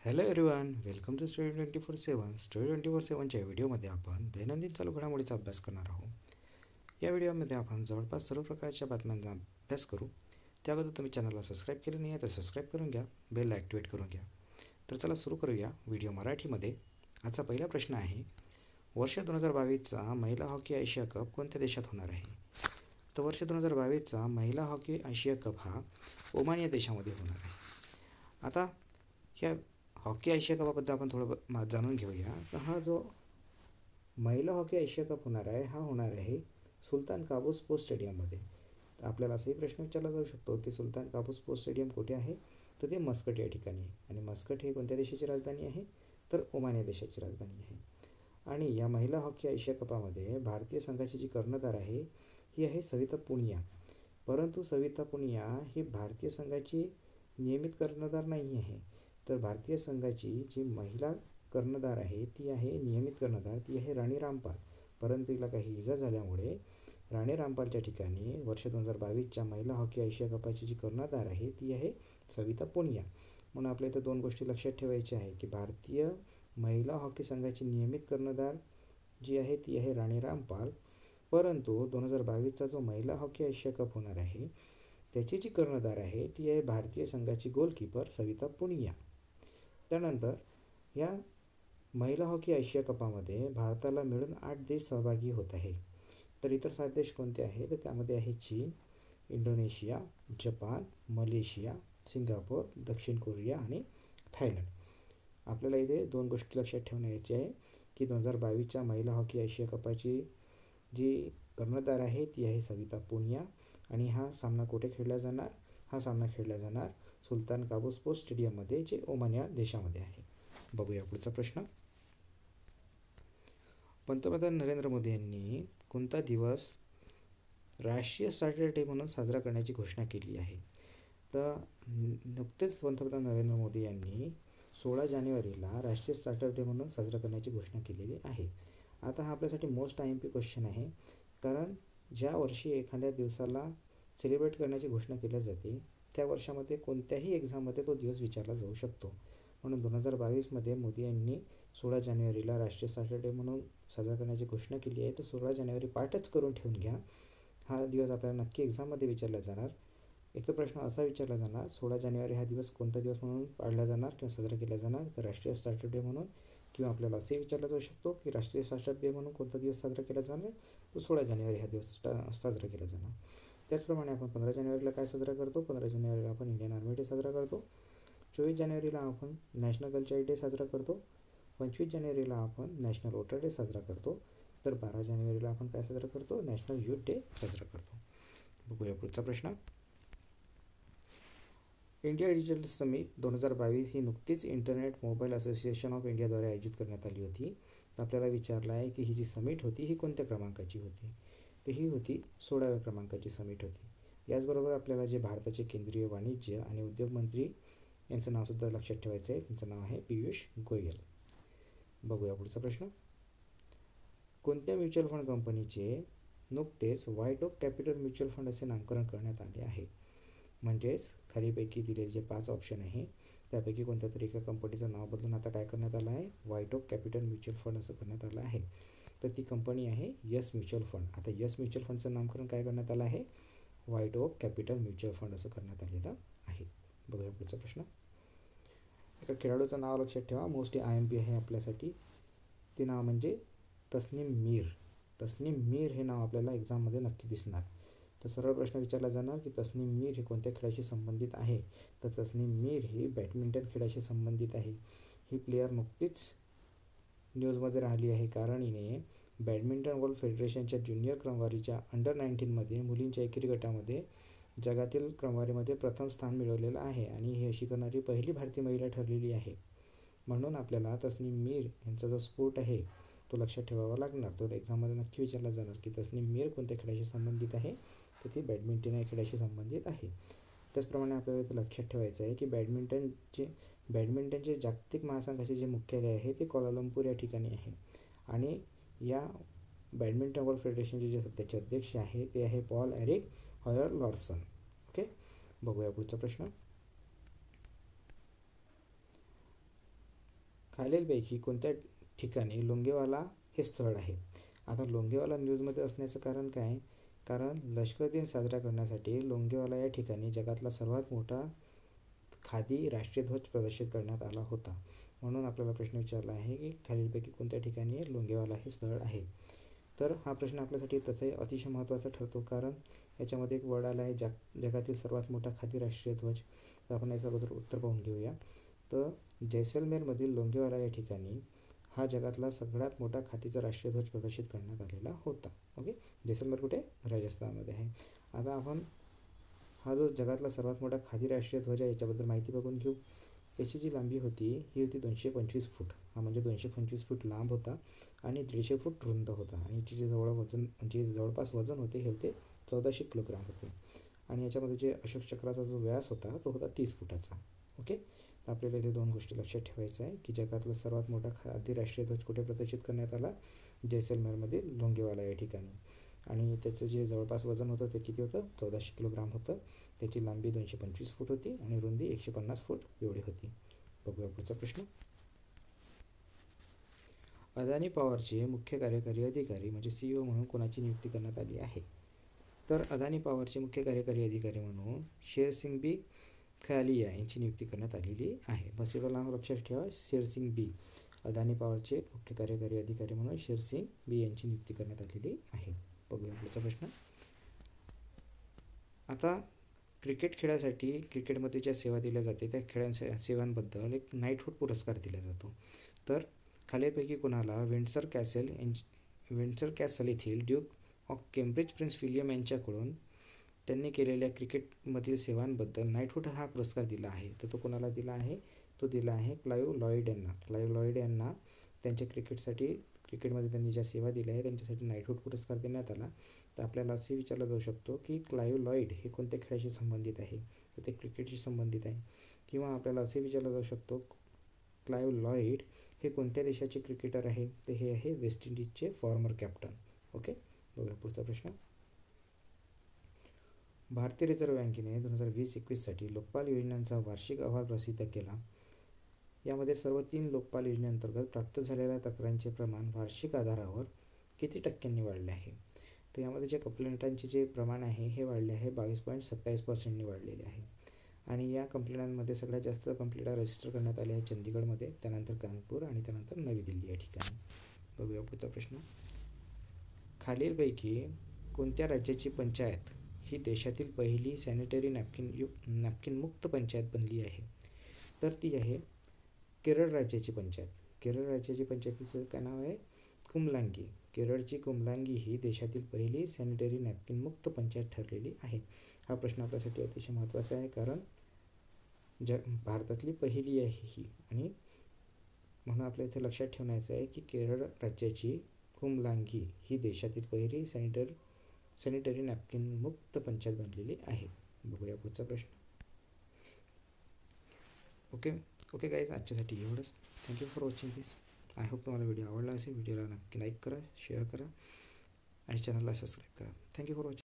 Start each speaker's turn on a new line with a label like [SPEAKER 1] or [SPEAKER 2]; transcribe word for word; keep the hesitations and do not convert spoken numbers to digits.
[SPEAKER 1] Hello everyone, welcome to study twenty four seven. Study twenty four सेवनच्या व्हिडिओमध्ये आपण दैनंदिन चालू घडामोडीचा अभ्यास करणार आहोत. या व्हिडिओमध्ये आपण जवळपास सर्व प्रकारच्या बातम्यांचा अभ्यास करू. त्याबद्दल तुम्ही चॅनलला सबस्क्राईब केलं नाही आहे तर सबस्क्राईब करून घ्या, बेल ॲक्टिवेट करून घ्या. तर चला सुरू करूया व्हिडिओ मराठीमध्ये. आजचा पहिला प्रश्न आहे, वर्ष दोन हजार बावीसचा महिला हॉकी आशिया कप कोणत्या देशात होणार आहे? तर वर्ष दोन हजार बावीसचा महिला हॉकी आशिया कप हा ओमान या देशामध्ये होणार आहे. आता ह्या हॉकी आशिया कपाबद्दल आपण थोडं ब जाणून घेऊया. तर हा जो महिला हॉकी आशिया कप होणार आहे हा होणार आहे सुलतान काबूस स्पोर्ट्स स्टेडियममध्ये. तर आपल्याला असाही प्रश्न विचारला जाऊ शकतो की सुलतान काबूस स्पोर्ट्स स्टेडियम कुठे आहे? तर ते मस्कट या ठिकाणी आहे. आणि मस्कट हे कोणत्या देशाची राजधानी आहे? तर ओमान या देशाची राजधानी आहे. आणि या महिला हॉकी आशिया कपामध्ये भारतीय संघाची जी कर्णधार आहे ही आहे सविता पुनिया. परंतु सविता पुनिया ही भारतीय संघाची नियमित कर्णधार नाही आहे. तर भारतीय संघाची जी महिला कर्णधार आहे ती आहे नियमित कर्णधार, ती आहे राणी रामपाल. परंतु तिला काही इजा झाल्यामुळे राणी रामपालच्या ठिकाणी वर्ष दोन हजार बावीसच्या महिला हॉकी आशिया कपाची जी कर्णधार आहे ती आहे सविता पुनिया. म्हणून आपल्या इथं दोन गोष्टी लक्षात ठेवायच्या आहे की भारतीय महिला हॉकी संघाची नियमित कर्णधार जी आहे ती आहे राणी रामपाल. परंतु दोन हजार बावीसचा जो महिला हॉकी आशिया कप होणार आहे त्याची जी कर्णधार आहे ती आहे भारतीय संघाची गोलकीपर सविता पुनिया. त्यानंतर या महिला हॉकी आशिया कपामध्ये भारताला मिळून आठ देश सहभागी होत आहे. तर इतर सात देश कोणते आहे? तर त्यामध्ये आहे चीन, इंडोनेशिया, जपान, मलेशिया, सिंगापूर, दक्षिण कोरिया आणि थायलंड. आपल्याला इथे दोन गोष्टी लक्षात ठेवण्याची आहे की दोन हजार बावीसच्या महिला हॉकी आशिया कपाची जी कर्णधार आहे ती आहे सविता पुनिया. आणि हा सामना कुठे खेळला जाणार? हा सामना खेळला जाणार सुलतान काबूस स्पोर्ट्स स्टेडियममध्ये, जे ओमान या देशामध्ये आहे. बघूया पुढचा प्रश्न. पंतप्रधान नरेंद्र मोदी यांनी कोणता दिवस राष्ट्रीय स्टार्टर डे म्हणून साजरा करण्याची घोषणा केली आहे? तर नुकतेच पंतप्रधान नरेंद्र मोदी यांनी सोळा जानेवारीला राष्ट्रीय स्टार्टर डे म्हणून साजरा करण्याची घोषणा केलेली आहे. आता हा आपल्यासाठी most I M P question आहे, कारण ज्या वर्षी एखाद्या दिवसाला सेलिब्रेट करण्याची घोषणा केली जाते त्या वर्षामध्ये कोणत्याही एक्झाममध्ये तो दिवस विचारला जाऊ शकतो. म्हणून दोन हजार बावीसमध्ये मोदी यांनी सोळा जानेवारीला राष्ट्रीय स्टार्टर डे म्हणून साजरा करण्याची घोषणा केली आहे. तर सोळा जानेवारी पाठच करून ठेवून घ्या. हा दिवस आपल्याला नक्की एक्झाममध्ये विचारला जाणार. एक तर प्रश्न असा विचारला जाणार, सोळा जानेवारी हा दिवस कोणता दिवस म्हणून पाळला जाणार किंवा साजरा केला जाणार? तर राष्ट्रीय स्टार्टर डे म्हणून. किंवा आपल्याला असेही विचारला जाऊ शकतो की राष्ट्रीय स्टार्टर डे म्हणून कोणता दिवस साजरा केला जाणार? तर सोळा जानेवारी हा दिवस स्टा साजरा केला जाणार. त्याचप्रमाणे आपण पंधरा जानेवारीला काय साजरा करतो? पंधरा जानेवारीला आपण इंडियन आर्मी डे साजरा करतो. चोवीस जानेवारीला आपण नॅशनल कल्चरल डे साजरा करतो. पंचवीस जानेवारीला आपण नॅशनल वोटर डे साजरा करतो. तर बारा जानेवारीला आपण काय साजरा करतो? नॅशनल यूथ डे साजरा करतो. बघूया पुढचा प्रश्न. इंडिया डिजिटल समिट दोन हजार बावीस ही नुकतीच इंटरनेट मोबाईल असोसिएशन ऑफ इंडियाद्वारे आयोजित करण्यात आली होती. तर आपल्याला विचारलं आहे की ही जी समिट होती ही कोणत्या क्रमांकाची होती? तर ही होती सोळाव्या क्रमांकाची समिट होती. याचबरोबर आपल्याला जे भारताचे केंद्रीय वाणिज्य आणि उद्योग मंत्री यांचं नावसुद्धा लक्षात ठेवायचं आहे. त्यांचं नाव आहे पियुष गोयल. बघूया पुढचा प्रश्न. कोणत्या म्युच्युअल फंड कंपनीचे नुकतेच White Oak Capital mutual fund असे नामकरण करण्यात आले आहे? म्हणजेच खालीपैकी दिलेले जे पाच ऑप्शन आहे त्यापैकी कोणत्या तरी एका कंपनीचं नाव बदलून आता काय करण्यात आलं आहे? White Oak Capital mutual fund असं करण्यात आलं आहे. तर ती कंपनी आहे यस म्युच्युअल फंड. आता यस म्युच्युअल फंडचं नामकरण काय करण्यात आलं आहे? White Oak Capital mutual fund असं करण्यात आलेलं आहे. बघूया पुढचा प्रश्न. एका खेळाडूचं नाव लक्षात ठेवा, मोस्टली आय एम पी आहे आपल्यासाठी. ते नाव म्हणजे तस्नीम मीर. तस्नीम मीर हे नाव आपल्याला एक्झाममध्ये नक्की दिसणार. तर सरळ प्रश्न विचारला जाणार की तस्नीम मीर हे कोणत्या खेळाशी संबंधित आहे? तर तस्नीम मीर ही बॅडमिंटन खेळाशी संबंधित आहे. ही प्लेयर नुकतीच न्यूजमध्ये राहिली आहे, कारण हिने बॅडमिंटन वर्ल्ड फेडरेशनच्या ज्युनियर क्रमवारीच्या अंडर नाईन्टीनमध्ये मुलींच्या एकेरी गटामध्ये जगातील क्रमवारीमध्ये प्रथम स्थान मिळवलेलं आहे. आणि ही अशी करणारी पहिली भारतीय महिला ठरलेली आहे. म्हणून आपल्याला तस्नीम मीर यांचा जो स्पोर्ट आहे तो लक्षात ठेवावा लागणार. तर एक्झाममध्ये नक्की विचारला जाणार की तस्नीम मीर कोणत्या खेळाशी संबंधित आहे? तर ती बॅडमिंटन या खेळाशी संबंधित आहे. त्याचप्रमाणे आपल्याला इथं लक्षात ठेवायचं आहे की बॅडमिंटनचे बॅडमिंटनचे जागतिक महासंघाचे जे मुख्यालय आहे ते कोलालंपूर या ठिकाणी आहे. आणि या बॅडमिंटन वर्ल्ड फेडरेशनचे जे सध्याचे अध्यक्ष आहे ते आहे Paul Erik Hoyer Larsen. Okay, बघूया पुढचा प्रश्न. खालीलपैकी कोणत्या ठिकाणी लोंगेवाला हे स्थळ आहे? आता लोंगेवाला न्यूजमध्ये असण्याचं कारण काय? कारण लष्कर दिन साजरा करण्यासाठी लोंगेवाला या ठिकाणी जगातला सर्वात मोठा खादी राष्ट्रीय ध्वज प्रदर्शित करण्यात आला होता. म्हणून आपल्याला प्रश्न विचारला आहे की खालीलपैकी कोणत्या ठिकाणी लोंगेवाला हे स्थळ आहे? तर हा प्रश्न आपल्यासाठी तसाही अतिशय महत्त्वाचा ठरतो, कारण याच्यामध्ये एक वर्ड आला आहे जग जगातील सर्वात मोठा खादी राष्ट्रीय ध्वज. तर आपण याचं अगोदर उत्तर पाहून घेऊया. तर जैसलमेरमधील लोंगेवाला या ठिकाणी हा जगातला सगळ्यात मोठा खादीचा राष्ट्रीय ध्वज प्रदर्शित करण्यात आलेला होता. ओके, जैसलमेर कुठे? राजस्थानमध्ये आहे. आता आपण हा जो जगातला सर्वात मोठा खादी राष्ट्रीय ध्वज आहे याच्याबद्दल माहिती बघून घेऊ. याची जी लांबी होती ही होती दोनशे पंचवीस फूट. हा म्हणजे दोनशे पंचवीस फूट लांब होता आणि दीडशे फूट रुंद होता. आणि याची जे जवळ वजन म्हणजे जवळपास वजन होते हे होते चौदाशे किलोग्राम होते. आणि याच्यामध्ये जे अशोक चक्राचा जो व्यास होता तो होता तीस फुटाचा. ओके, आपल्याला इथे दोन गोष्टी लक्षात ठेवायचं आहे की जगातला सर्वात मोठा खादी राष्ट्रीय ध्वज कुठे प्रदर्शित करण्यात आला? जैसलमेरमध्ये लोंगेवाला या ठिकाणी. आणि त्याचं जे जवळपास वजन होतं ते किती होतं? चौदाशे किलोग्राम होतं. त्याची लांबी दोनशे पंचवीस फूट होती आणि रुंदी एकशे पन्नास फूट एवढी होती. बघूया पुढचा प्रश्न. अदानी पॉवरचे मुख्य कार्यकारी अधिकारी म्हणजे सीईओ म्हणून कोणाची नियुक्ती करण्यात आली आहे? तर अदानी पॉवरचे मुख्य कार्यकारी अधिकारी म्हणून शेरसिंग बी खयालिया यांची नियुक्ती करण्यात आलेली आहे. बस एवढं नाव लक्षात ठेवा, शेरसिंग बी. अदानी पॉवरचे मुख्य कार्यकारी अधिकारी म्हणून शेरसिंग बी यांची नियुक्ती करण्यात आलेली आहे. बघूया पुढचा प्रश्न. आता क्रिकेट खेळासाठी क्रिकेटमध्ये ज्या सेवा दिल्या जाते त्या खेळांच्या सेवांबद्दल एक नाईटहूड पुरस्कार दिला जातो. तर खालीलपैकी कोणाला विंडसर कॅसल विंडसर कॅसल येथील Duke of Cambridge Prince William यांच्याकडून त्यांनी केलेल्या क्रिकेटमधील सेवांबद्दल नाईटहूड हा पुरस्कार दिला आहे? तर तो कोणाला दिला आहे? तो दिला आहे क्लाइव्ह लॉईड यांना. क्लाइव्ह लॉईड यांना त्यांच्या क्रिकेटसाठी क्रिकेटमध्ये त्यांनी ज्या सेवा दिल्या आहे त्यांच्यासाठी नाईटहूड पुरस्कार देण्यात आला. तर आपल्याला असे विचारलं जाऊ शकतो की क्लाइव्ह लॉईड हे कोणत्या खेळाशी संबंधित आहे? तर ते क्रिकेटशी संबंधित आहे. किंवा आपल्याला असे विचारलं जाऊ शकतो क्लाइव्ह लॉईड हे कोणत्या देशाचे क्रिकेटर आहे? तर हे आहे वेस्ट इंडिजचे फॉर्मर कॅप्टन. ओके, बघूया पुढचा प्रश्न. भारतीय रिझर्व्ह बँकेने दोन हजार वीस एकवीससाठी लोकपाल योजनांचा वार्षिक अहवाल प्रसिद्ध केला. यामध्ये सर्व तीन लोकपाल योजनेअंतर्गत प्राप्त झालेल्या तक्रारींचे प्रमाण वार्षिक आधारावर किती टक्क्यांनी वाढले आहे? तर यामध्ये जे कंप्लेंटांचे जे प्रमाण आहे हे वाढले आहे बावीस पॉईंट सत्तावीस पर्सेंटनी वाढलेले आहे. आणि या कंप्लेंटांमध्ये सगळ्यात जास्त कंप्लेंटा रजिस्टर करण्यात आल्या आहे चंदीगडमध्ये, त्यानंतर कानपूर आणि त्यानंतर नवी दिल्ली या ठिकाणी. बघूया पुढचा प्रश्न. खालीलपैकी कोणत्या राज्याची पंचायत ही देशातील पहिली सॅनिटरी नॅपकिन यु नॅपकिन मुक्त पंचायत बनली आहे? तर ती आहे केरळ राज्याची पंचायत. केरळ राज्याची पंचायतीचं काय नाव आहे? कुमलांगी. केरळची कुमलांगी ही देशातील पहिली सॅनिटरी नॅपकिन मुक्त पंचायत ठरलेली आहे. हा प्रश्न आपल्यासाठी अतिशय महत्त्वाचा आहे, कारण ज भारतातली पहिली आहे ही. आणि म्हणून आपल्या इथे लक्षात ठेवण्याचं आहे की केरळ राज्याची कुमलांगी ही देशातील पहिली सॅनिटर सॅनिटरी नॅपकिन मुक्त पंचायत बनलेली आहे. बघूया पुढचा प्रश्न. ओके ओके गाईज, आजच्यासाठी एवढंच. Thank you for watching this. I hope तुम्हाला व्हिडिओ आवडला असेल. व्हिडिओला नक्की लाईक करा, शेअर करा आणि चॅनलला सबस्क्राईब करा. Thank you for watching.